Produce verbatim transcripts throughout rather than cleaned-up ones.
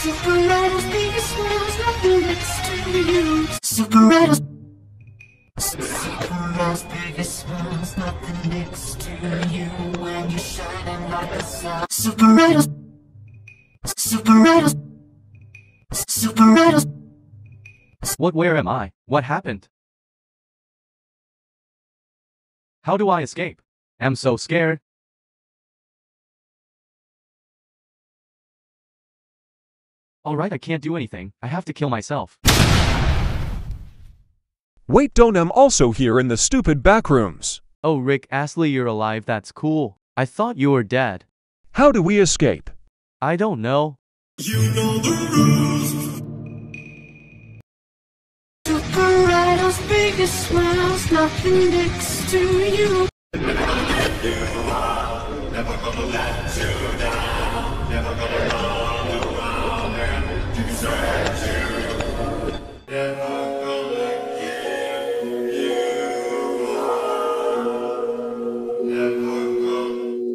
Super Idol's biggest smiles, nothing next to you. Super Idol's Super Idol's biggest smiles, nothing next to you. When you're shining like a sun. Super Idol's Super Idol's Super Idol's. What? Where am I? What happened? How do I escape? I'm so scared. Alright, I can't do anything. I have to kill myself. Wait, don't I'm also here in the stupid backrooms. Oh, Rick Astley, you're alive. That's cool. I thought you were dead. How do we escape? I don't know. You know the rules. Super Idol's biggest smiles, nothing next to you. Never gonna let you out, never gonna let you down, never gonna run around and desert you. Never gonna give you up, never gonna.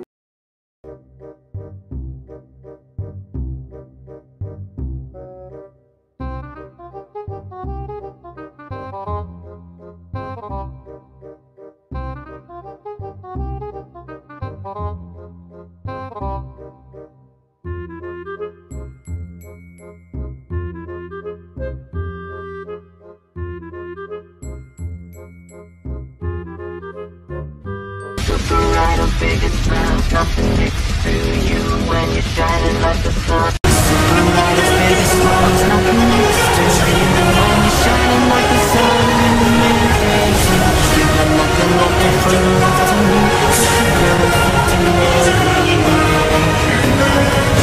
Super Idol's biggest smiles, nothing next to you when you're shining like the sun. Super Idol's biggest smiles, nothing next to you when you're shining like the sun in the middays. You got nothing left to prove to me. Super Idol's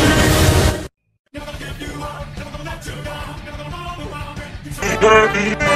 never give you up, never gonna let you down, never gonna run around and